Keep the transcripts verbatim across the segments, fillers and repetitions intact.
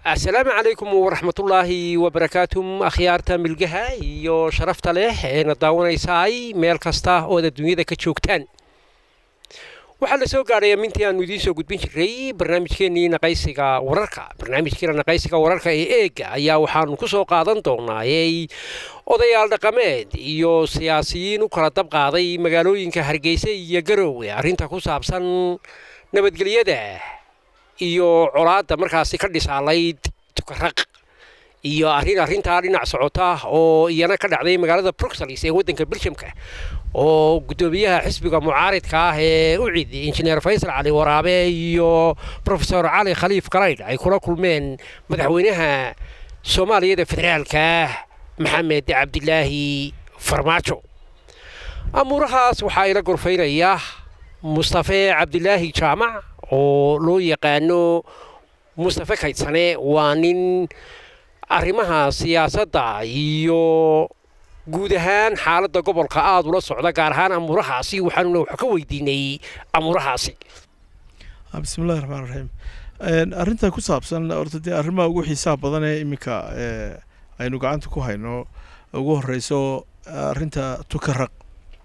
السلام عليكم ورحمة الله وبركاته أخيارتا ملقها يو شرفت له إن الدعوة يساعي ميل كستا أو الدنيا ذا كتشوكتان وحال سو قاري منتي أن نديسو قد بنش ري برنامج كيني نقايسيكا ورركا برنامج كينا نقايسيكا ورركا إيجا أيا وحان كسو قادن تونا أي odayaal dhaqameed iyo siyaasiyiin u kala dab qaaday magaalooyinka Hargeysa iyo Garowe arrinta ku saabsan nabadgelyada iyo colaadda markaasi ka dhisaalayd tukaraq iyo arrin arrinta dhinac socota oo iyana ka dhacday magaalada Brussels ee wadanka Belgiumka oo gudoomiyaha xisbiga mucaaridka ah ee u ciiday injineer Faysal Cali Waraabe iyo professor Ali Khaliif Karayd ay kula kulmeen madaxweynaha Soomaaliya federaalka محمد عبد الله فرماجو أمورهاس وحايل غرفينيا مصطفى عبد الله جامع oo loo yaqaano Mustafa Kaydsane waa nin arrimaha siyaasadda iyo guud ahaan xaaladda gobolka aad ula socda gaar ahaan amurahaasi waxaanu wax ka weydiinay amurahaasi bismillaahir rahmaanir rahiim een arrinta ku saabsan ortadii arrimaha ugu xiisaha badan ee imika ee aynu gacanta ku hayno ugu horeyso arrinta tukaraq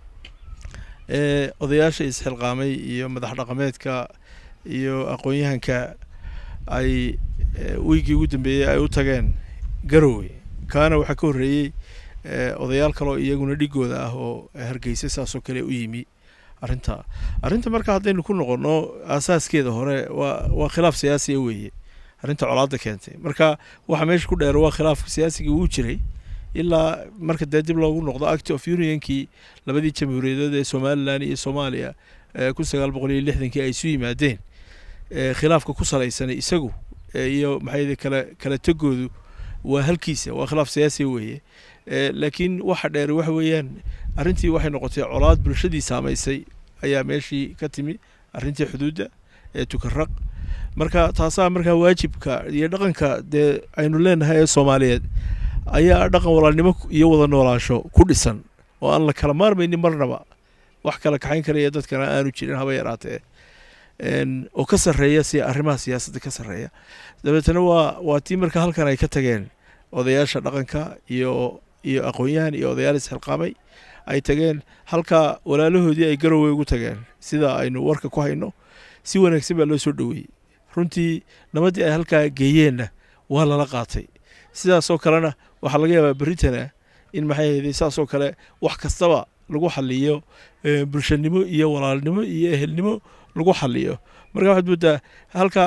ee odayaasha isxilqaamay iyo madax dhaqameedka iyo aqoon-yahanka ay wiigi ugu dambeeyay ay u tageen Garowe kaana waxa ka horeeyay odayaal kale oo iyaguna dhigooda ah oo Hargeysa saasoo kale u yimi arrinta arrinta marka hadaynu ku noqono asaaskeeda hore waa waa khilaaf siyaasi ah weeye arrinta colaadda keentay marka waxa meesha ku dheer waa khilaafka siyaasiga uu jiray ilaa marka dib loogu noqdo Act of Union-kii labadii jamhuuriyadood ee Soomaaliland iyo Soomaaliya ku sagaal boqol iyo lixdan-kii ay soo yimaadeen khilaafka ku salaysan isagu iyo maxay kala kala tagoodu waa halkiisa waa khilaaf siyaasi weeye laakiin waxa dheer waxa weeyaan arrintii waxay noqotay colaad bulshadii saameysay ayaa meeshii ka timi arrintii xuduudda ee tukaraq marka taasa marka waajibka iyo dhaqanka de aynu leenahay ee Soomaaliyeed ayaa dhaqan walaalnimo iyo wada noolaansho ku dhisan oo aan la kala maarmaynin marnaba wax kala kaxayn karaya dadkana aanu jirin haba yaraatee een oo ka sareeya si arrimaha siyaasadda ka sareeya dabeetana waa waa tii marka halkan ay ka tageen odayaasha dhaqanka iyo iyo aqoon-yahan iyo odayaal isxilqaamay ay tageen halka walaalahoodii ay Garowe ugu tageen sida aynu warka ku hayno si wanaagsan baa loo soo dhaweeyay runtii nabadii ay halka geeyeen waa la qaatay sidaas oo kalena waxa laga yaabaa Britain in maxay ahayd sidaas oo kale wax kastaba lagu xalliyo bulshanimo iyo walaalnimo iyo ehelnimo lagu xalliyo marka waxa buuda halka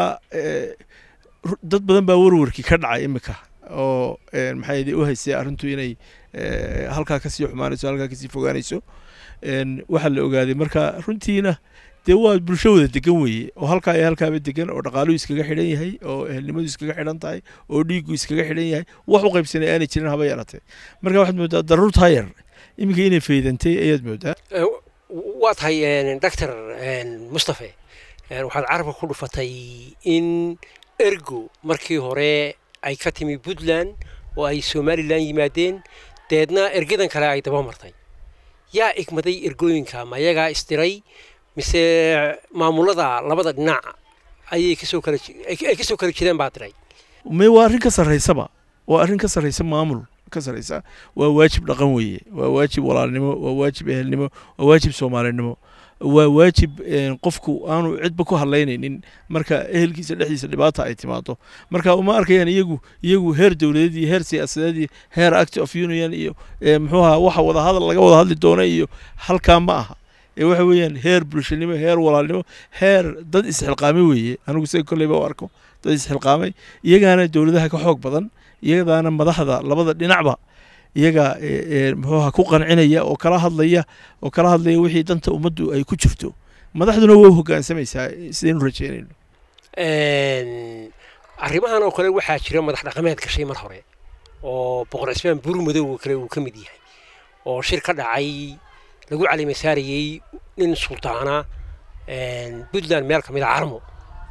dad badan baa warwarkii ka dhacay imika oo maxay ahayd u haysay arrintu inay halka ka sii xumaanayso halka ka sii fogaanayso een waxa la ogaaday marka runtiina dee waa bulsho wada degan weeye oo halka ay halkaaba degan oo dhaqaaluhu iskaga xidhan yahay oo ehelnimadu iskaga xidhan tahay oo dhiigu iskaga xidhan yahay wax u qaybsanay aanay jirin haba yaraatee marka waxaad moodaa daruur taayar iminka inay faydantay ayaad moodaa waa tahay doctor Mustafa waxaad carabka ku dhufatay in ergo markii hore ay ka timi Puntland oo ay Somaliland yimaadeen deedna ergadan kale ay daba martay yaa igmaday ergooyinka ma yaga istiray mise maamulada labada dhinac ayay ka soo kala ay ka soo kala jireen baa diray ma waa arrin ka sareysaba waa arrin ka sareysa maamul ka sareysa waa waajib dhaqan weeye waa waajib walaalnimo waa waajib ehelnimo waa waajib Soomaalinimo waa waajib qofku aanu cidba ku hadlaynaynin marka ehelkiisa dhexdiisa dhibaato ay timaado marka uma arkayaan iyagu iyagu heer dawladeed iyo heer siyaasadeed iyo heer Act of Union iyo muxuu ahaa waxa wada hadal laga wada hadli doona iyo halka ma aha ee waxa weeyaan heer bulshanimo heer walaalnimo heer dad isxilqaamay weeye anigu say kuleyba u arko dad isxilqaamay iyagaana dawladaha ka xoog badan iyagaana madaxda labada dhinacba iyaga muxuu ku qancinaya oo kala hadlaya oo kala hadlaya wixii danta ummaddu ay ku jirto madaxduna way hoggaansamaysaa sideen rajeynayno een arrimahan oo kale waxa jira madax dhaqameed gashay mar hore oo boqor Ismaan Buurmadow kale uu ka mid yahay oo shir ka dhacay lagu caleemay saariyay nin sultaana een Puntland meel kamid ah Carmo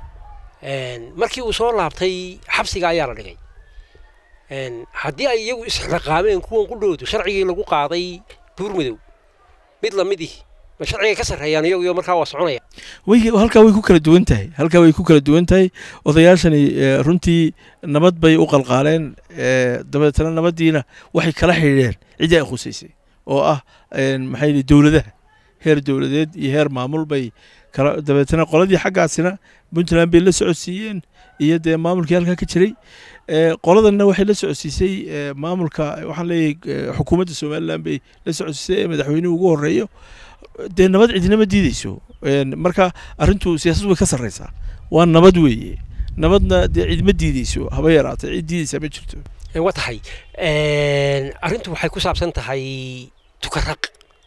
een markii uu soo laabtay xabsiga ayaa la dhigay een haddii ay iyagu isxilqaameen kuwan ku dhowdo sharcigii lagu qaaday Buurmadow mid la mid ah ma sharciga ka sarreeyaan iyagu iyo markaa waa soconaya way halkaa way ku kala duwan tahay halkaa way ku kala duwan tahay odayaashani runtii nabad bay u qalqaaleen dabeetana nabadiina waxay kala xidhiidheen cidii ay khusaysay oo ah maxay yihiin dowladaha heer dowladeed iyo heer maamul bay kala dabeetana qoladii xaggaasina puntland bay la socodsiiyeen iyo dee maamulkii halkaa ka jiray qoladanna waxay la socodsiisay maamulka waxaan leeyahay xukuumadda somaliland bay la socodsiisay ee madaxweynuhu ugu horreeyo dee nabad cidina ma diideyso marka arrintu siyaasad way ka sarreysaa waa nabad weeye nabadna dee cid ma diideyso haba yaraatay cid diideysaa ma jirto waa tahay arrintu waxay ku saabsan tahay tukaraq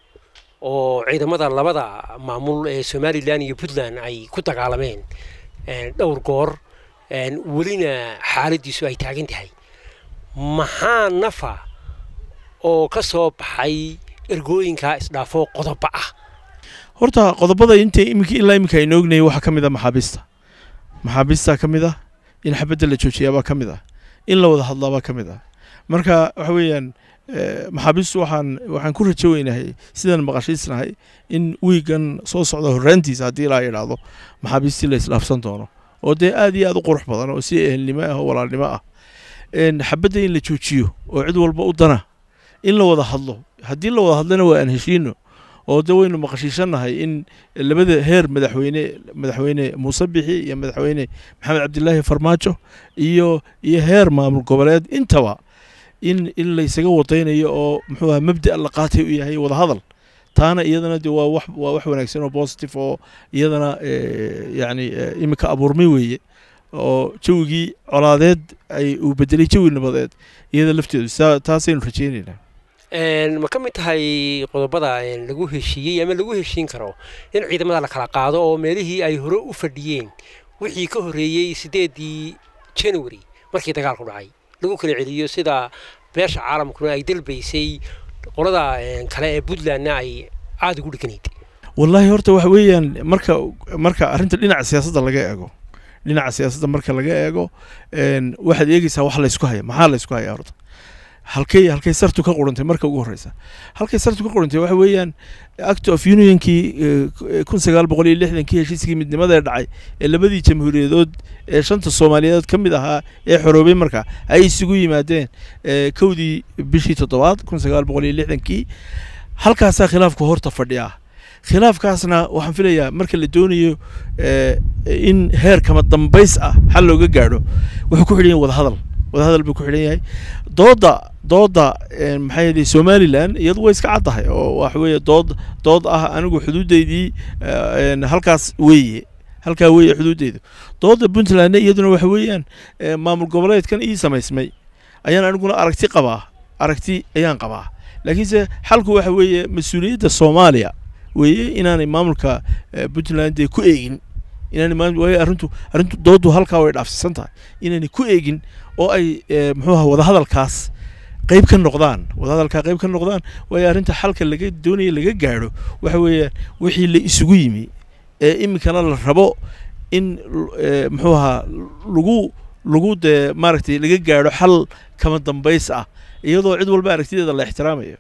oo ciidamada labada maamul ee somaliland iyo puntland ay ku dagaalameen dhowr goor welina xaaladiisu ay taagan tahay maxaa nafa oo ka soo baxay ergooyinka isdhaafo qodobo ah horta qodobada inta iminka ilaa iminka aynu ognay waxaa ka mid ah maxaabiista maxaabiista ka mid ah in xabadda la joojiyaabaa ka mid ah in la wada hadlaabaa ka mid ah marka waxa weeyaan maxaabiistu waxaan waxaan ku rajo weynahay sidaan maqashiisnahay in wiigan soo socda horraantiisa haddii ilaa yidhaahdo maxaabiistii la isdhaafsan doono oo dee aad iyo aad u qurux badan oo si ehelnimo ah oo walaalnimo ah xabadda in la joojiyo oo cid walba u dana in la wada hadlo haddii la wada hadlana waa aan heshiino oo de waynu maqashiishannahay in labada heer madaxweyne madaxweyne muuse bixi iyo madaxweyne maxamed cabdilaahi farmaajo iyo iyo heer maamul goboleed intaba in in la isaga wadaynayo oo muxuu ahaa mabda' la qaatay u yahay wada hadal taana iyadana de waa wax waa wax wanaagsan oo positive oo iyadana yacni iminka abuurmay weeye oo jawigii colaadeed ay uu bedelay jawi nabadeed iyada lafteedu taasaynu rajaynaynaa ma ka mid tahay qodobada lagu heshiiyey ama lagu heshiin karo in ciidamada la kala qaado oo meelihii ay hore u fadhiyeen wixii ka horreeyey sideedii january markii dagaalku dhacay lagu kala celiyo sida beesha caalamkuna ay dalbaysay qolada kale ee puntlandna ay aad ugu dhiganayd wallaahi horta waxa weeyaan marka marka arrinta dhinaca siyaasadda laga eego dhinaca siyaasadda marka laga eego waxaad eegaysaa wax la isku haya maxaa la isku hayaa horta halkay halkay sartu ka qurantay marka ugu horreysa halkay sartu ka qurantay waxa weeyaan act of unionkii kun sagaal boqol iyo lixdankii heshiiskii midnimada ee dhacay ee labadii jamhuuriyadood ee shanta soomaaliyeed ka mid ahaa ee xoroobay marka ay isugu yimaadeen kowdii bishii toddobaad kun sagaal boqol iyo lixdankii halkaasaa khilaafku horta fadhiya khilaafkaasna waxaan filayaa marka la doonayo in heer kama dambays ah xal looga gaadho wuxuu ku xidhan yahay wada hadal wada hadal buu ku xidhan yahay dooda dooda maxay yidhi somaliland iyadu way iska caddahay oo waxa weeye dood dood ah anigu xuduudeydii halkaas weeye halkaa weeye xuduudeydu dooda puntlandna iyaduna waxa weeyaan maamul goboleedkan ii samaysmay ayaan aniguna aragti qabaa aragti ayaan qabaa laakiinse xalku waxa weeye mas-uuliyadda soomaaliya weeye inaanay maamulka puntland dee ku eegin inaanay maamul waayo arrintu arrintu doodu halkaa way dhaafsiisan tahay inaanay ku eegin oo ay muxuu ahaa wada hadalkaas qayb ka noqdaan wada hadalkaa qayb ka noqdaan waayo arrinta xalka laga doonaya laga gaadho waxa weeyaan wixii la isugu yimi ee iminkana la rabo in muxuu ahaa lagu lagu dee maaragtay laga gaadho xal kama dambays ah iyadoo cid walba aragtideeda la ixtiraamayo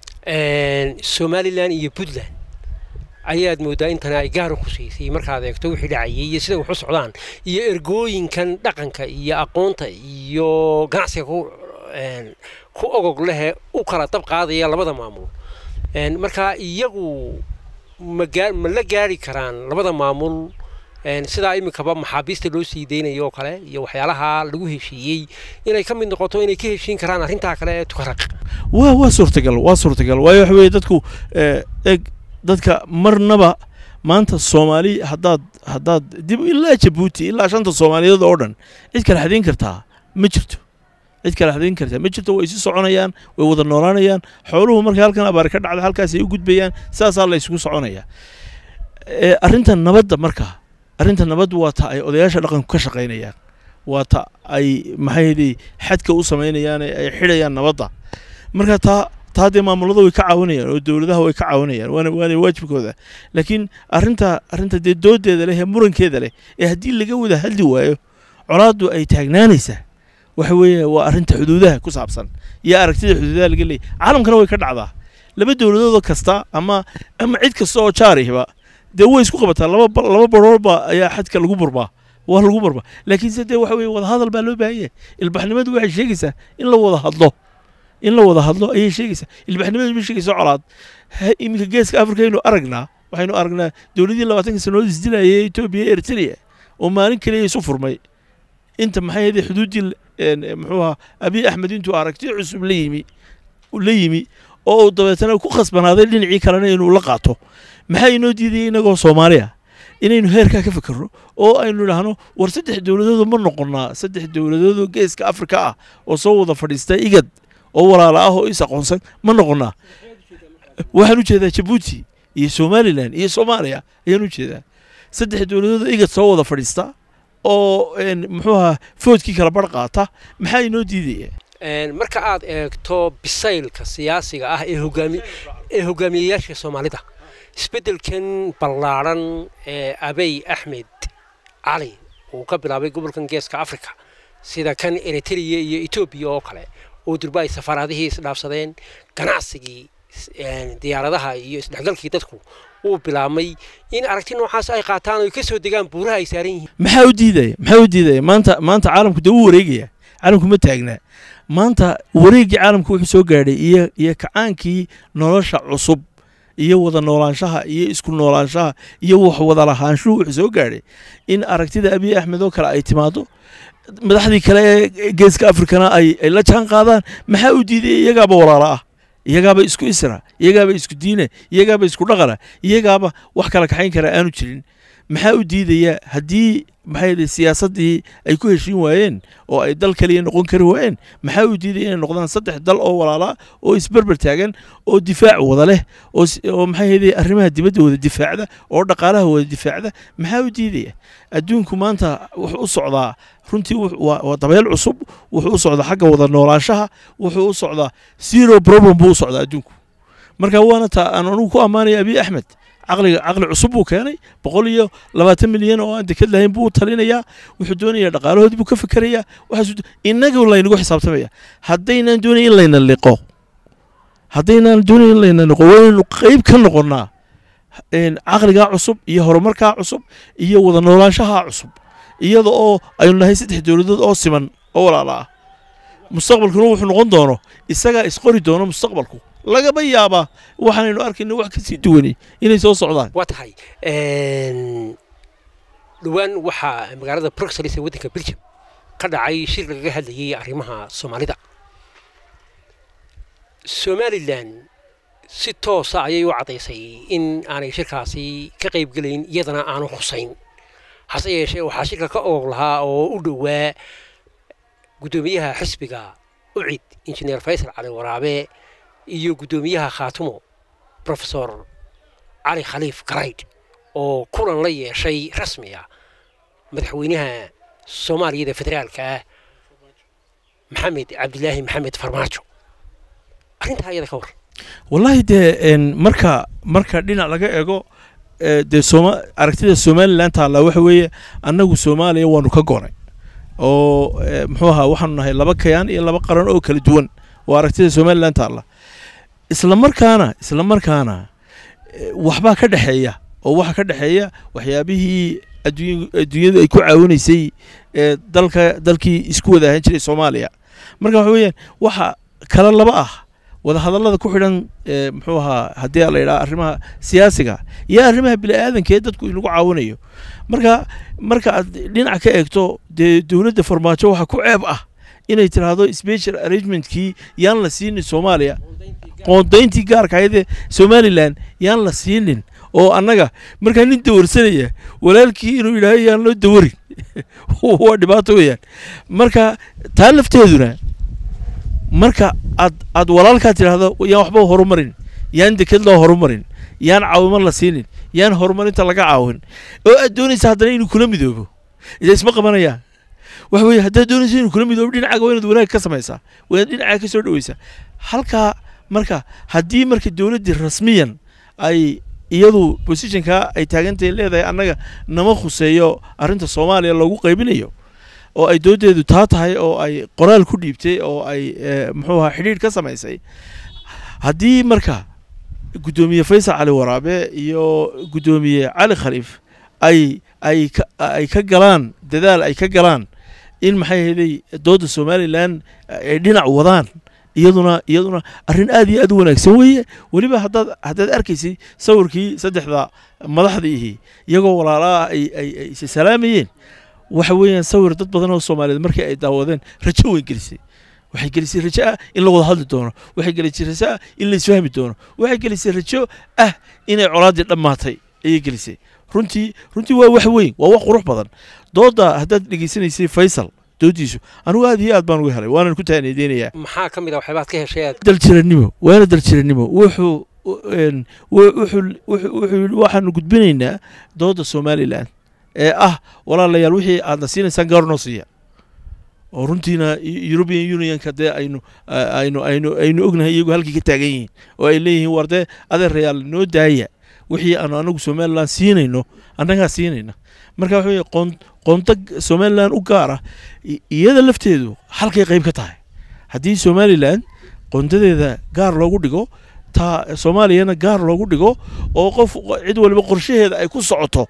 somaliland iyo puntland ayaad moodaa intana ay gaar ku siisay markaad eegto wixii dhacayay iyo sida wax u socdaan iyo ergooyinkan dhaqanka iyo aqoonta iyo ganacsiga ku ku ogog leh u kala dab qaadaya labada maamul marka iyagu ma ma la gaari karaan labada maamul sidaa iminkaba maxaabiista loo sii deynayo oo kale iyo waxyaalaha lagu heshiiyey inay ka mid noqoto inay ka heshiin karaan arrintaa kale ee tukaraq waa waa suurtagal waa suurtagal waayo waxa weeye dadku eeg dadka marnaba maanta soomaali haddaad haddaad dib ilaa jabuuti ilaa shanta soomaaliyeed oo dhan cid kala xadayn kartaa ma jirto cid kala xadayn kartaa ma jirto way isi soconayaan way wada noolaanayaan xooluhu marka halkan abaar ka dhacda halkaas ay u gudbayaan saasaa la isugu soconaya arrinta nabadda marka arrinta nabadda waa ta ay odayaasha dhaqanku ka shaqaynayaan waa ta ay maxay yidhi xadka u samaynayaan ay xidhayaan nabadda marka taa taa dee maamulada way ka caawinayaan oo dowladaha way ka caawinayaan waana waana waajibkooda laakiin arrinta arrinta dee doodeeda leh ee murankeeda leh ee haddii laga wada hadli waayo colaaddu ay taagnaanaysaa waxa weeye waa arrinta xuduudaha ku saabsan iyo aragtida xuduudaha laga leeyahy caalamkana way ka dhacdaa laba dowladood kasta ama ama cid kasta oo jaarihiba dee way isku qabataa laba laba baroolba ayaa xadka lagu burbaa waa lagu burbaa laakiin sidee waxa weeye wada hadal baa loo baahan yahay ilbaxnimadu waxay sheegaysaa in la wada hadlo in la wada hadlo ayay sheegaysaa ilbaxnimadu ma sheegayso colaad iminka geeska afrika aynu aragnaa waxaynu aragnaa dowladii labaatanka sanood isdilayay Ethiopia Eritrea oo maalin kaliya isu furmay inta maxay ahayd xuduudii muxuu ahaa Abiy Ahmed intuu aragtay cusub la yimi la yimi oo dabeetana ku khasbanaaday dhinacii kalena inuu la qaato maxay inoo diiday inagoo Soomaaliya inaynu heerka ka fikirno oo aynu dhahno war saddex dowladood ma noqonnaa saddex dowladood geeska Afrika ah oo soo wada fadhiistay igad oo walaala ah oo is aqoonsan ma noqonnaa waxaan u jeedaa Djibouti iyo Somaliland iyo Soomaaliya ayaan u jeedaa saddex dowladood igad soo wada fadhiista oo muxuu ahaa foodkii kala bar qaata maxay inoo diidaya marka aad eegto bisaylka siyaasiga ah ee hogaami ee hogaamiyayaasha Soomaalida isbedelkan ballaaran ee Abiy Ahmed Ali uu ka bilaabay gobolkan geeska Afrika sida kan Eritrea iyo Ethiopia oo kale oo durbay safaradihii isdhaafsadeen ganacsigii diyaaradaha iyo isdhexgalkii dadku uu bilaabmay in aragti noocaas ay qaataan oo ka soo degaan buuraha ay saaran yihiin maxaa u diiday maxaa u diiday maanta maanta caalamku dib u wareegaya caalamku ma taagna maanta wareegii caalamku wuxuu soo gaadhay iyo iyo kacaankii nolosha cusub iyo wada noolaanshaha iyo isku noolaanshaha iyo wax wada lahaanshuhu wuxuu soo gaadhay in aragtida Abiy Ahmed oo kale ay timaado madaxdii kale ee geeska Afrikana ay ay la jaan qaadaan maxaa u diiday iyagaaba walaala ah iyagaaba isku isra iyagaaba isku diine iyagaaba isku dhaqana iyagaaba wax kala kaxayn kara aanu jirin maxaa u diidaya haddii maxay siyaasadii ay ku heshiin waayeen oo ay dal kaliya noqon kari waayeen maxaa u diidaya inay noqdaan saddex dal oo walaala oo isbarbar taagan oo difaac wada leh oo oo maxay ahayd arrimaha dibadda wada difaacda oo dhaqaalaha wada difaacda maxaa u diidaya adduunku maanta wuxuu u socdaa runtii waa dabeel cusub wuxuu u socdaa xagga wada noolaanshaha wuxuu u socdaa zero problem buu u socdaa adduunku marka waana taa aan anigu ku ammaanaya Abiy Ahmed عقل عقل عصب وكاني بقوليه لبعض مليون أو عند كذا هين بو تلينيا وحدوني دقالة هذي بكفي كريا وحسود إنك والله ينقو حساب تبيا هدينا دوني إلا إن اللقاء هدينا دوني إلا إن اللقاء وقريب كان قلنا إن عقل قاع عصب يهرمر كاع عصب يوضع نولانشها عصب يضع أيون له يسد حدود أو سمن أو لا لا مستقبل كروح نقندونه السجا إسقوري دونه مستقبلكم laga bayaaba waxaanu arkaynaa wax ka sii duwanay inay soo socdaan waa tahay een duwan waxa magaalada Brussels ee waddanka Belgium ka dhacay shir laga hadlayay arrimaha Soomaalida Somaliland si toos ah ayay u cadeysay in aanay shirkaasi ka qayb galayn iyadana aanu xusayn hase yeeshee waxa shirka ka oog lahaa oo u dhawaa gudoomiyaha xisbiga ucid injineer Faysal Cali Waraabe iyo gudoomiyaha Khaatumo Professor Ali Khalif Garayd oo kulan la yeeshay rasmi ah madaxweynaha Soomaaliya federaalka Maxamed Cabdilaahi Maxamed Farmaajo arinta ayada ka war wallahi de marka marka dhinac laga eego de Sooma aragtida Somaliland taala waxa weeye annagu Soomaaliya waanu ka goonay oo muxuu ahaa waxaanu nahay laba kayaan iyo laba qaran oo kala duwan oo aragtida Somaliland taala isla markaana isla markaana waxba ka dhaxeeya oo waxa ka dhaxeeya waxyaabihii adduunyada ay ku caawinaysay ee dalka dalkii isku wada ahaan jiray Soomaaliya marka waxa weeyaan waxa kala laba ah wada hadallada ku xidhan muxuu ahaa hadii la yiraahdo arrimaha siyaasiga iyo arrimaha bini'aadanka ee dadku inagu caawinayo marka marka dhinaca ka eegto dawladda Farmaajo waxa ku ceeb ah inay tiraahdo special arrangementkii yaan la siinin Soomaaliya qoondayntii gaarka ah ee Somaliland yaan la siinin oo annaga marka nin dawarsanaya walaalkii inuu ilaahay yaan loo dawarin waa dhibaato weeyaan marka taa lafteeduna marka ad ad walaalka tiraahdo yaan waxba horumarin yaan dekad loo horumarin yaan caawimo la siinin yaan horumarinta laga caawin oo aad doonaysa haddana inuu kula midoobo isma qabanayaan waxa weeye haddii doonaysa inuu kula midoobo dhinacaaga waa inaad wanaag ka samaysaa waa inaad dhinacaaga ka soo dhawaysaa halka marka haddii marka dawladda rasmiyan ay iyadu positionka ay taagantahay leedahay annaga nama khuseeyo arrinta Soomaaliya lagu qaybinayo oo ay doodeedu taa tahay oo ay qoraal ku dhiibtay oo ay muxuu ahaa xiriir ka samaysay haddii marka gudoomiye Faysal Cali Waraabe iyo gudoomiye Cali Khaliif ay ay ay ka galaan dadaal ay ka galaan in maxay heeday dooda Somaliland ay dhinac wadaan iyaduna iyaduna arrin aad iyo aad u wanaagsan weeye waliba haddaad haddaad arkaysay sawirkii saddexda madaxdii iyagoo walaalaa ay ay salaamayeen waxa weeyaan sawir dad badan oo Soomaaliyeed markii ay daawadeen rajo weyn gelisay waxay gelisay rajo ah in la wada hadli doono waxay gelisay rajo ah in la isfahmi doono waxay gelisay rajo ah inay colaadii dhamaatay ay gelisay runtii runtii waa wax weyn waa wax qurux badan dooda haddaad dhageysanaysay Faysal doodiisu anigu aad iyo aad baan uga helay waana ku taanideenayaa maxaa kamid ah waxyaabad ka heshay daljiranimo waana daljiranimo wuxuu wuxuu wuxuu waxaan gudbinaynaa dooda Somaliland ee ah walaalayaal wixii aad nasiinaysan gaarno siiya oo runtiina European Union ka de aynu aynu aynu aynu ognahay iyagu halkii ka taagan yihiin oo ay leeyihiin warde adeerayaal noo daaya wixii aan anagu Somaliland siinayno annaga siinayna marka waxa weeye qoon qoonta Somaliland u gaar ah iyada lafteedu halkay qayb ka tahay haddii Somaliland qoontadeeda gaar loogu dhigo ta Soomaaliyana gaar loogu dhigo oo qof cid walba qorshaheeda ay ku socoto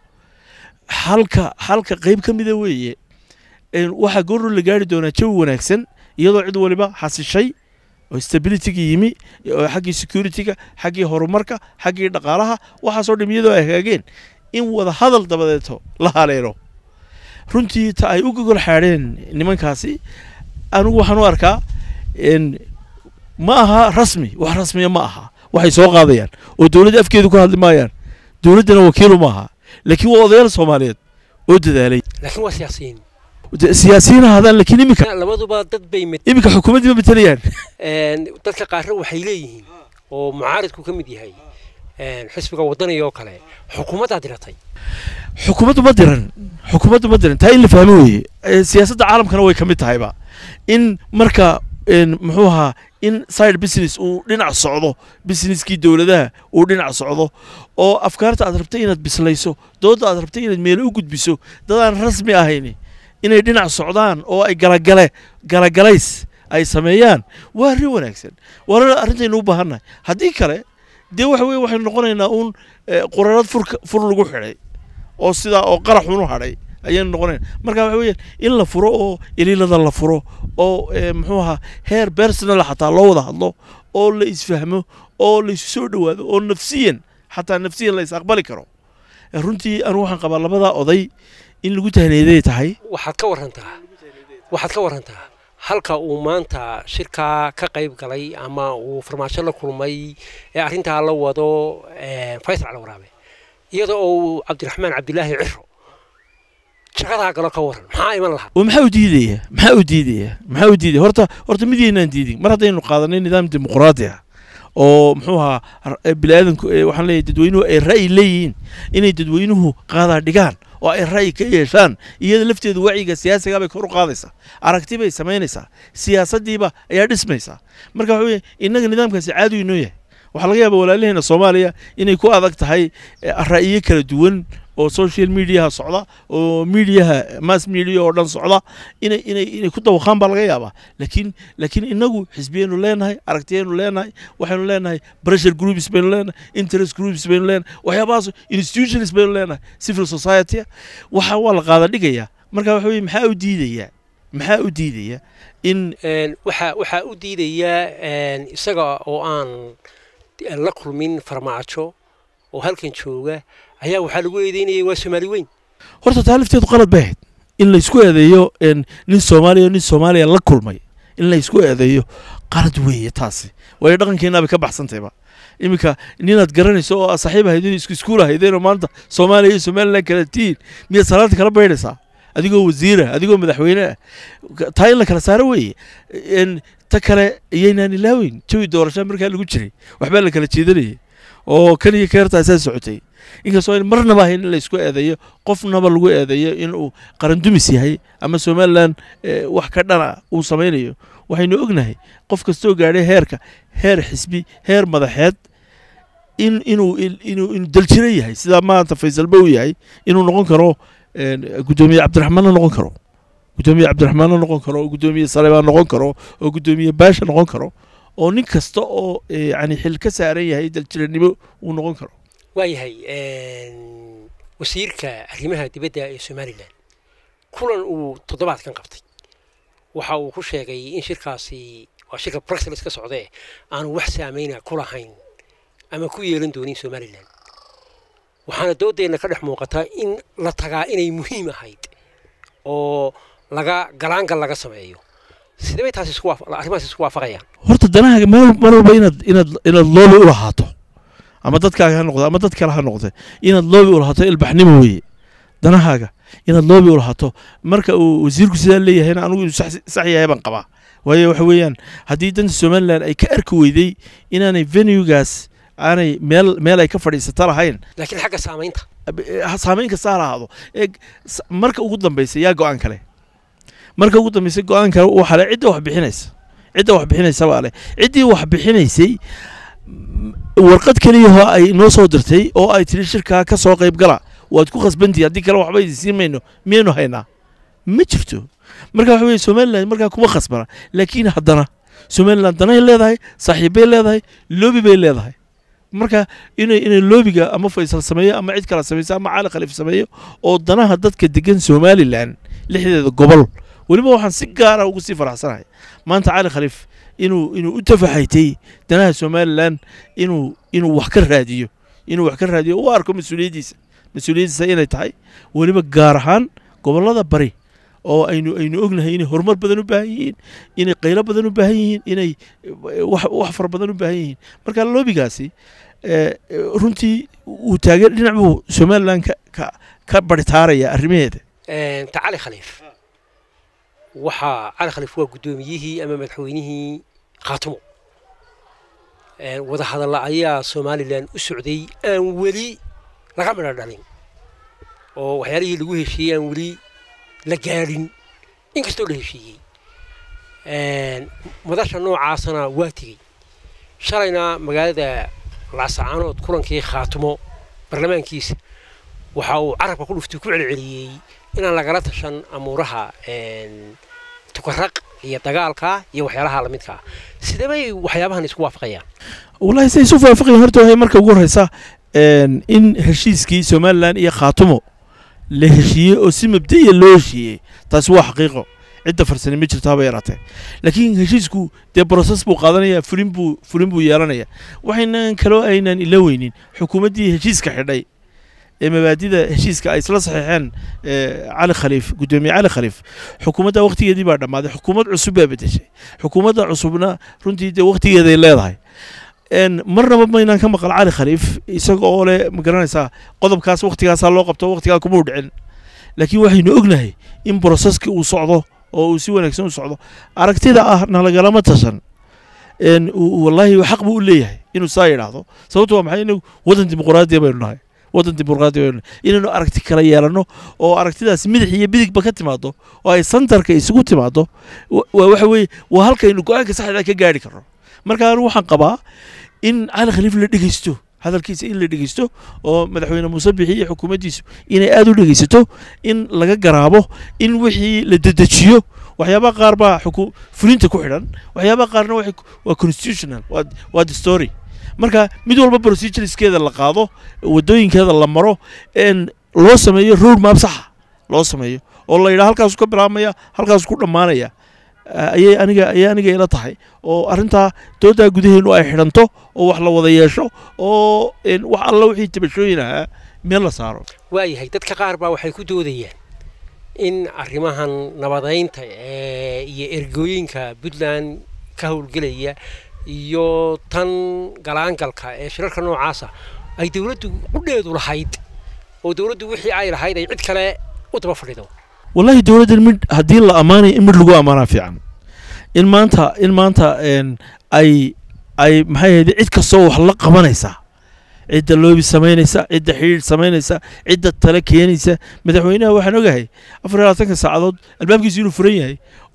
halka halka qayb ka mid ah weeye in waxa goor la gaari doona jawi wanaagsan iyadoo cid waliba xasishay oo stability yimi oo xaqii security ka xaqii horumarka xaqii dhaqaalaha waxa soo dhimiyado ay hagaageen in wada hadal dabadeeto la haleelo runtii ta ay u gogol xaareen nimankaasi anigu waxaan u arkaa in ma aha rasmi wax rasmi ma aha waxay soo qaadayaan oo dawladda afkeedu ku hadli maayaan dawladdana wakiil uma aha laakiin waa odayaal Soomaaliyeed oo dadaalay laakiin waa siyaasiyiin siyaasiyiin hadaan laakiin imika labaduba dad bay imika xukuumadda ma betelayaan een dadka qaarna waxay leeyihiin oo mucaaradku ka mid yahay een xisbiga wadaniga oo kale xukuumadda diratay xukuumaddu ma diran xukuumaddu ma diran taa in la fahmo weeye siyaasadda caalamkana way ka mid tahayba in marka in muxuu ahaa in side business uu dhinac socdo businesskii dawladaha uu dhinac socdo oo afkaarta aad rabtay inaad bislayso dooda aad rabtay inaad meel u gudbiso dadaan rasmi ahayn inay dhinac socdaan oo ay galagale galagalays ay sameeyaan waa ri wanaagsan wala arintaynu u baahannahay haddii kale dee waxa weeye waxay noqonaynaa uun quraarad fur fur lagu xidhay oo sidaa oo qarax unu hadhay ayaan noqonaynaa marka waxa weeye in la furo oo iliilada la furo oo muxuu ahaa heer personal xataa loo wada hadlo oo la isfahmo oo la isu soo dhawaado oo nafsiyan xataa nafsiyan la is aqbali karo runtii anu waxaan qabaa labada oday in lagu tahneeday tahay waxaad ka warantaa waxaad ka warantaa halka uu maanta shirka ka qayb galay ama uu farmaasho la kulmay ee arinta la wado ee Faysal Cali Waraabe iyadoo uu Cabdiraxmaan Cabdilaahi Ciro shaqada galo ka waran maxaa iman lahaa oo maxaa u diidaya maxaa u diidaya maxaa u diidaya horta horta mideenaan diidin mar haddaynu qaadanay nidaam dimuqraadi ah oo muxuu ahaa bilaadanku waxaan leeyahay dadweynuhu ay ra'yi leeyihiin inay dadweynuhu qaadaa dhigaan oo ay ra'yi ka yeeshaan iyada lafteedu wacyiga siyaasiga bay kor u qaadaysaa aragti bay samaynaysaa siyaasaddiiba ayaa dhismaysaa marka waxa weeye innaga nidaamkaasi caadi inoo yahay waxaa laga yaabaa walaalaheena Soomaaliya inay ku adag tahay ra'yiyo kala duwan oo social media socda oo media mass media oo dhan socda inay inay inay ku dawaqaan baa laga yaabaa laakiin laakiin inagu xisbiyeenu leenahay aragtiyeenu leenahay waxaanu leenahay pressure groups baynu leenahay interest groups baynu leenahay waxyaabahaas institutions baynu leenahay civil society waxa waa la qaada dhigaya marka waxa weeye maxaa u diidaya maxaa u diidaya in waxa waxa u diidaya isaga oo aan la kulmin farmaajo oo halkan jooga ayaa waxa lagu eedeynayay waa Soomaali weyn horta taalifteedu qalad baahid in la isku eedeeyo nin Soomaaliya nin Soomaaliya la kulmay in la isku eedeeyo qalad weeye taasi way dhaqankeena ka baxsantayba imika ninaad garanayso oo saaxiib ahaydeen isku iskuul ahaydeen oo maanta Soomaaliya iyo Soomaaliland kala tiin miya salaad kala baydhaysaa adigoo wasiira adigoo madaxweyne taa in la kala saaro weeye in ta kale iyaynaan ilaawin jawi doorasho markaa lagu jiray waxba la kala jeedinayay oo kan iyo keerta asaas socotay inkastoo in marnaba ahayn in la isku eedeeyo qofnaba lagu eedeeyo in uu qaran dumis yahay ama Somaliland wax ka dhana uu sameeyo waxaynu ognahay qof kastoo gaaray heerka heer xisbi heer madaxeed in inuu inuu in daljira yahay sida maanta Faysal Bow yahay inuu noqon karo gudoomiye Cabdiraxmaan noqon karo gudoomiye Cabdiraxmaan noqon karo gudoomiye Saleebaan noqon karo oo gudoomiye Baasha noqon karo oo nin kasta oo yani xil ka saaran yahay daljiranimo uu noqon karo. waayahay wasiirka arrimaha dibadda ee Somaliland kulan uu toddobaadkan qabtay waxa uu ku sheegay in shirkaasi waa shirka Brussels ka socday aan wax saameyn ku lahayn ama ku yeelan doonin Somaliland waxaana doodeena ka dhex muuqata in la tagaa inay muhiim ahayd oo laga galaangal laga sameeyo sidee bay taasi isku arrimahaas isku waafaqayaan horta danaha mar walba inaad inaad inaad loobi u lahaato ama dadkaaga ha noqdo ama dad kale ha noqdo inaad loobi u lahaato ilbaxnimo weeye danahaaga inaad loobi u lahaato marka uu wasiirku sidaa leeyahayna anigu sax yahay baan qabaa waayo waxa weeyaan haddii danta Somaliland ay ka arki weyday inaanay venue-gaas aanay meel meel ay ka fadhiisato lahayn laakiin xagga saamaynta saamaynka saaraado marka ugu dambeysay yaa go'aan kale marka ugu dambeysay go'aan kale waxa la cid wax bixinaysa cid wax bixinaysa baa leh cidii wax bixinaysay warqad kaliya ay noo soo dirtay oo ay tiri shirka ka soo qayb gala waad ku qasbantii haddii kale waxba idin mayno miyaynu haynaa ma jirto marka waxa weeye Somaliland marka kuma qasbana laakiin haddana Somaliland danay leedahay saaxiibay leedahay loobi bay leedahay marka inay inay loobiga ama Faysal sameeyo ama cid kale sameeyo ama Cali Khaliif sameeyo oo danaha dadka degan Somaliland lixdeeda gobol waliba waxaan si gaar ah ugu sii faraxsanahay maanta Cali Khaliif inuu inuu u tafaxaytay danaha Somaliland inuu inuu wax ka raadiyo inuu wax ka raadiyo oo arko mas'uuliyadiisa mas'uuliyadiisa inay tahay waliba gaar ahaan gobolada bari oo aynu aynu ognahay inay horumar badan u baahan yihiin inay qaylo badan u baahan yihiin inay wax wax far badan u baahan yihiin marka loobigaasi ee runtii uu taageer dhinac buu Somaliland ka ka baritaaraya arrimaheeda ee Cali Khaliif waxa Cali Khaliif waa gudoomiyihii ama madaxweynihii Khaatumo ee wada hadal ayaa Somaliland u socday aan wali laga midho dhalin oo waxyaalihii lagu heshiiyay aan wali la gaarin inkastoo la heshiiyay ee madasha noocaasna waa tigay shalayna magaalada Laascaanood kulankii Khaatumo barlamaankiisa waxa uu carabka ku dhuftay ku celceliyay inaan lagala tashan amuuraha ee tukaraq iyo dagaalka iyo waxyaalaha la midka sidee bay waxyaabahan isku waafaqayaan wallahi say isu waafaqayaan horta waxay marka ugu horeysa in heshiiskii Somaliland iyo Khaatumo la heshiiyay oo si mabda'iya loo heshiiyay taas waa xaqiiqo cidda farsani ma jirto haba yaraatee laakiin heshiisku dee process buu qaadanaya fulin buu fulin buu yeelanaya waxayna kaloo aynan ila weynin xukuumaddii heshiiska xidhay ee mabaadida heshiiska ay isla saxiixeen Cali Khaliif gudoomiye Cali Khaliif xukuumadda waqtigeedii baa dhamaaday xukuumad cusub baa bedeshay xukuumadda cusubna runtii dee waqtigeeday leedahay en marnaba ma inaan ka maqal Cali Khaliif isaga oo le ma garanaysaa qodobkaas waqtigaas loo qabto waqtiga kuma u dhicin laakiin waxaynu ognahay in processki uu socdo oo uu si wanaagsan u socdo aragtida ah nalagala ma tashan en wallahi xaq buu u leeyahay inuu saa yiraahdo sababtoo waa maxay inuu wadan dimuqraadi baynu nahay wadan dimuqraadi baynu inuu aragti kala yeelano oo aragtidaas midix iyo bidig ba ka timaado oo ay santarka isugu timaado waxa weey waa halkaynu go'aanka saxda ka gaari karno marka anu waxaan qabaa in Cali Khaliif la dhigeysto hadalkiisa in la dhigeysto oo madaxweyne Muuse Bixi iyo xukuumaddiisu inay aad u dhigeysato in laga garaabo in wixii la dedejiyo waxyaabo qaar baa xukuum fulinta ku xidhan waxyaabo qaarna waa constitutional waa waa story marka mid walba procedureskeeda la qaado wadooyinkeeda la maro in loo sameeyo road map sax loo sameeyo oo la yiraahdo halkaas ka bilaabmaya halkaas ku dhamaanaya ayay aniga ayay aniga ila tahay oo arinta dooda gudaheenu ay xidhanto oo wax la wada yeesho oo in wax alla wixii tabashooyinaha meel la saaro waayahay dadka qaar baa waxay ku doodayaan in arrimahan nabadeynta iyo ergooyinka Puntland ka howlgelaya iyo tan galaangalka ee shirarka noocaas ah ay dawladdu u dheedu lahayd oo dawladdu wixii ay lahayd ay cid kale u daba fadhido والله دولة المد هدي الله أمانة إمر لجوا أمانة في عن إن ما أنت إن ما أنت إن أي أي محي هذي عد كصوح الله قبنيسا عد اللوبي السمينيسا عد حيل السمينيسا عد التلكينيسا مدحوينها وإحنا جاي أفراد تك سعادات الباب يصيروا فريه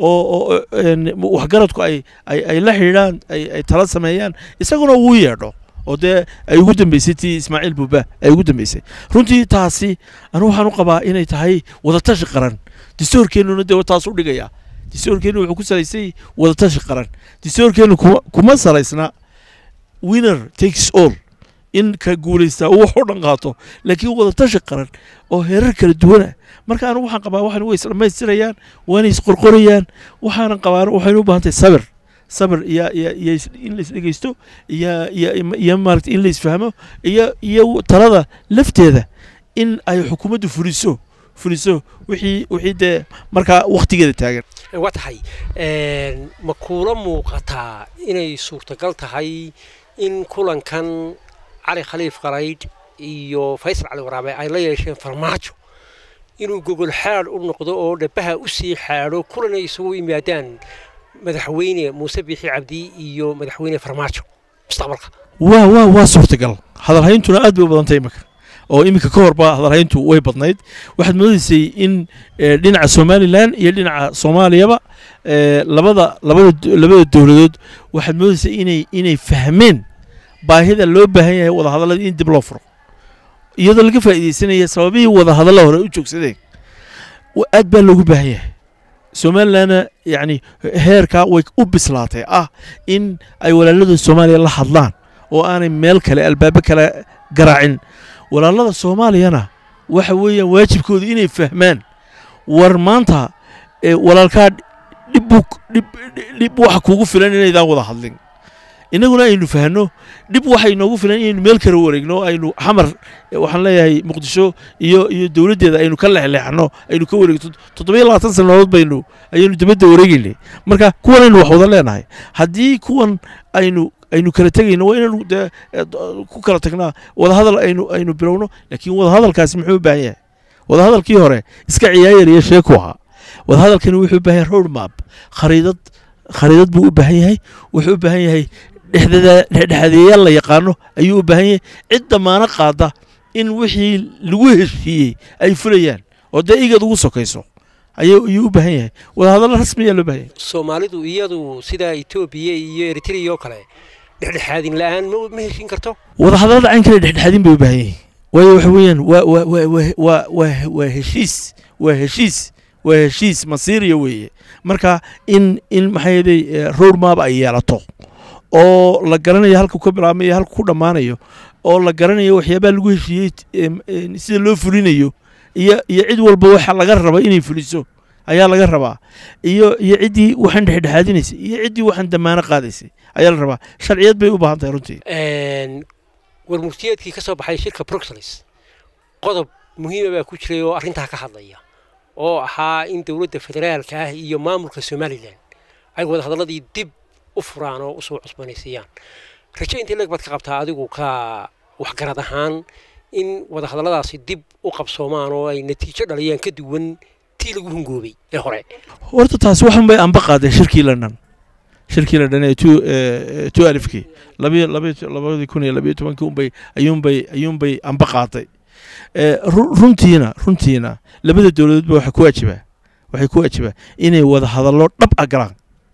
أو وحجرتكم أي أي أي لحيران أي أي ثلاث سميان يسقون ويردو oo de ay ugu dambeysay Ismaaciil Buuba ay ugu dambeysay runtii taasi anu waxaan u qabaa inay tahay wada tashi qaran dastuurkeenuna de taas u dhigaya distoorkeenu wuxuu ku salaysay wadatashi qaran distoorkeenu kuma salaysna winner takes all in ka guulaysta uu wax u dhan qaato laakiin wadatashi qaran oo heerar kala duwan marka anu waxaan qabaa waxaan way isdhamaystirayaan waana isqorqorayaan waxaan qabaa waxaynu u baahan tahay sabir sabir iyo iyo in la isdhegeysto iyo iyo iyo maaragtay in la isfahmo iyo iyo talada lafteeda in ay xukuumaddu fuliso fuliso wixii wixii de marka waqtigeeda taagan waa tahay een ma kuula muuqataa inay suurtagal tahay in kulankan cali khaliif qarayd iyo faysal cali waraabe ay la yeesheen farmaajo inuu gogol xaal u noqdo oo dhabaha u sii xaalo kulan ay isugu yimaadaan madaxweyne muuse biixi cabdi iyo madaxweyne farmaajo mustaqbalka waa waa waa suurtagal hadalhayntuna aad bay u badan tahay imika oo imika ka horba hadalhayntu way badnayd waxaad moodaysay in dhinaca Somaliland iyo dhinaca Soomaaliyaba labada labada labada dawladood waxaad moodaysay inay inay fahmeen baahida loo baahan yahay wada hadallada in dib loo furo iyadoo laga faa'iideysanaya sababihii wada hadallada hore u joogsadeen aad baa loogu baahan yahay Somaliland yani heerka way u bislaatay ah in ay walaalada Soomaaliya la hadlaan oo aanay meel kale albaab kale garaacin walaalada Soomaaliyana waxa weeyaan waajibkooda inay fahmaan war maanta walaalka dib dib wax kugu filan inay wada hadlin inaguna aynu fahno dib waxay noogu filan inaynu meel kale wareegno aynu xamar waxaan leeyahay muqdisho iyo iyo dawladeeda aynu ka leexleexno aynu ka wareegto toddoba iyo labaatan sanadood baynu ayaynu dibadda wareegaynay marka kuwan aynu wax wada leenahay haddii kuwan aynu aynu kala tagayno waa inaynu ku kala tagnaa wada hadal aynu aynu bilowno laakiin wada hadalkaasi muxuu u baahan yahay wada hadalkii hore iska ciyaayar iyo sheeko ahaa wada hadalkani wuxuu u baahan yahay road map khariidad khariidad buu u baahan yahay wuxuu u baahan yahay dhexdhexaadiyayaal la yaqaano ayuu u baahan yahay cid damaano qaada in wixii lagu heshiiyey ay fulayaan oo dee igad ugu sokayso ayuu u baahan yahay wada hadal rasmi ah loo baahan yahay Soomaalidu iyadu sida Itoobiya iyo Eritrea oo kale dhexdhexaadin la'aan ma heshin karto wada hadalada aan kale dhexdhexaadin bay u baahan yihiin way waxa weeyaan waa waa waa waa heshiis waa heshiis waa heshiis masiiriya weeye marka in in maxay yahay road map ay yeelato oo la garanayo halka ku bilaabmay halka ku dhamaanayo oo la garanayo waxyaabaha lagu heshiiyey sida loo fulinayo iyo iyo cid walba waxa laga rabo inay fuliso ayaa laga rabaa iyo iyo cidii waxaan dhexdhexaadinaysay iyo cidii waxaan damaano qaadaysay ayaa la rabaa sharciyad bay u baahan tahay runtii een warmurtiyeedkii ka soo baxay shirka Brussels qodob muhiim ah ku jiray oo arrinta ka hadlaya oo ahaa in dawladda federaalka ah iyo maamulka Somaliland ay wada hadalladii dib u furaan oo u soo cusboonaysiiyaan rajayntii leeg baad ka qabtaa adigu ka wax garad ahaan in wada hadalladaasi dib u qabsoomaan oo ay natiijo dhaliyaan ka duwan tii lagu hungoobay ee hore horta taas waxan bay anba qaadeen shirkii London shirkii London ee two alifkii laba laba kun iyo laba iyo toban kun bay ayuun bay ayuun bay anba qaaday ee runtiina runtiina labada dawladood waxa ku waajibaa waxay ku waajibaa inay wada hadallo dhab ah galaan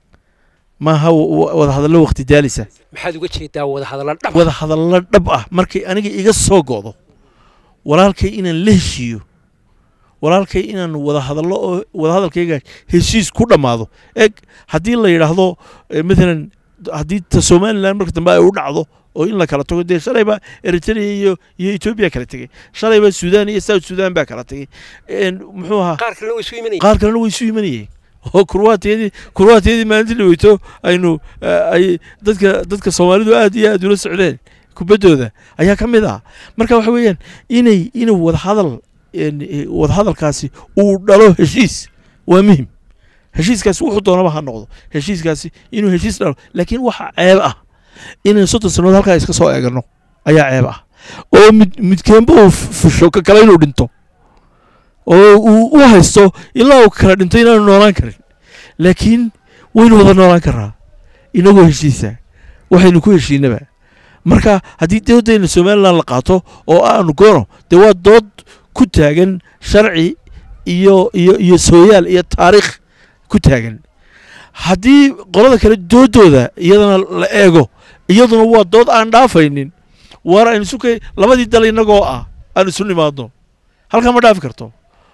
ما هو وده هذا الوقت جالسة. محد وجه دا وده هذا الرب. وده هذا الرب آه مركي أنا جي إجس سوقه ولا الكي إن لهشيو ولا الكي إن وده هذا الله وده هذا الكي جاي هالشيء كله ماذا إيه هدي الله يلاحظه مثلا هدي تسومان لما كنت ما يقول عضو أو إن لك على تقول ده شري بقى إريتريا يو يوتيوبيا كرتيجي شري بقى السودان يسوي السودان بقى كرتيجي إن محوها. قارك لو يسوي مني. قارك لو يسوي مني. هو كرواتي كرواتي ما أنت اللي ويتو إنه أي ضدك ضدك الصومالي آدي آدي ولا السعوديين كبدو ذا أيها كم ذا مركب حويان إني إنه وذ هذا إن وذ هذا الكاسي ودلو هشيس ومهم هشيس كاسي وحطونا بها النقطة هشيس كاسي إنه هشيس له لكن وح عيبه إن صوت السنوات هالك يسكت سواء يقرنه أيها عيبه أو مت متكلم في الشوكة كلاين ودنتو oo uu haysto ilaa uu kala dhintay inaan noolaan karin laakiin waynu wada noolaan karaa inagoo heshiisa waxaynu ku heshiinaba marka haddii dawladda Soomaaliland la qaato oo aanu goono de waa dood ku taagan sharci iyo iyo iyo sooyaal iyo taariikh ku taagan haddii qolada kale doodooda iyadana la eego iyaduna waa dood aan dhaafaynin war aynu sukay labadii dal inagoo ah aan isu nimaadno halka ma dhaafi karto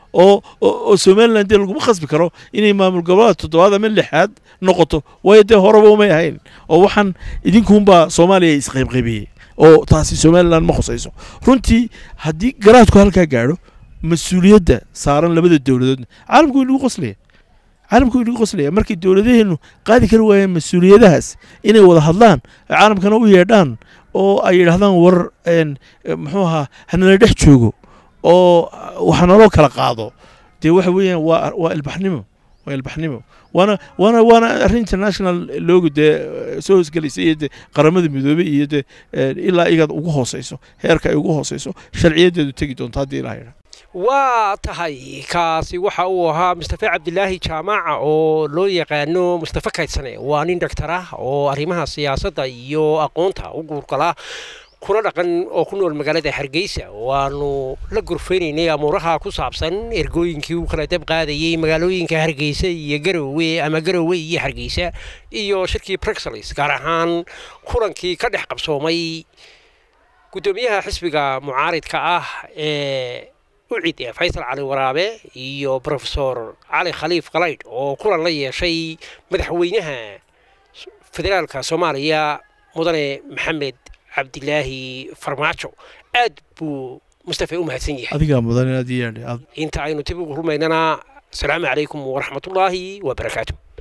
oo oo Somaliland lagu khasbi karo inay maamul gobolada toddobaad ama lixaad noqoto way dee horeba uma ahayn oo waxaan idinkuunba Soomaaliya is qayb qaybiyay oo taasi Somaliland ma khusayso runtii haddii garaadku halkaa gaadho mas'uuliyadda saaran labada dawladood caalamku inuu qoslaya caalamku inuu qoslaya markii dawladaheenu qaadi kari waayeen mas'uuliyadahaas inay wada hadlaan caalamkana u yeedhaan oo ay yiraahdaan war een muxuu ahaa hanala dhex joogo oo waxana loo kala qaado dee waxa weeyaan waa waa ilbaxnimo waa ilbaxnimo wana wana wana arrin international loogu dee soo isgalisay iyo qaramada midoobay iyo dee ilaa iyaga ugu hooseyso heerka ay ugu hooseyso sharciyadeedu tagi doonta hadii la yiraahdo waa tahay kaasi waxa uu ahaa Mustafa Cabdilaahi Jaamaca oo loo yaqaano Mustafa Kaydsane waa nin dhaktar ah oo arrimaha siyaasadda iyo aqoonta u guurgala kuna dhaqan oo ku nool magaalada Hargeysa waanu la gurfeynaynay amuuraha ku saabsan ergooyinkii uu kala dab qaadayay magaalooyinka Hargeysa iyo Garowe ama Garowe iyo Hargeysa iyo shirkii Brussels gaar ahaan kulankii ka dhex qabsoomay gudoomiyaha xisbiga mucaaridka ah ee ucid ee Faysal Cali Waraabe iyo Professor Cali Khaliif Qalayd oo kulan la yeeshay madaxweynaha federaalka Soomaaliya mudane Maxamed Cabdilaahi Farmaajo aad buu Mustafa u mahadsan yahay adiga mudane aad iyo aad inta aynu tib ugu rumaynana salaamu calaykum wa rahmatullaahi wa barakaatuh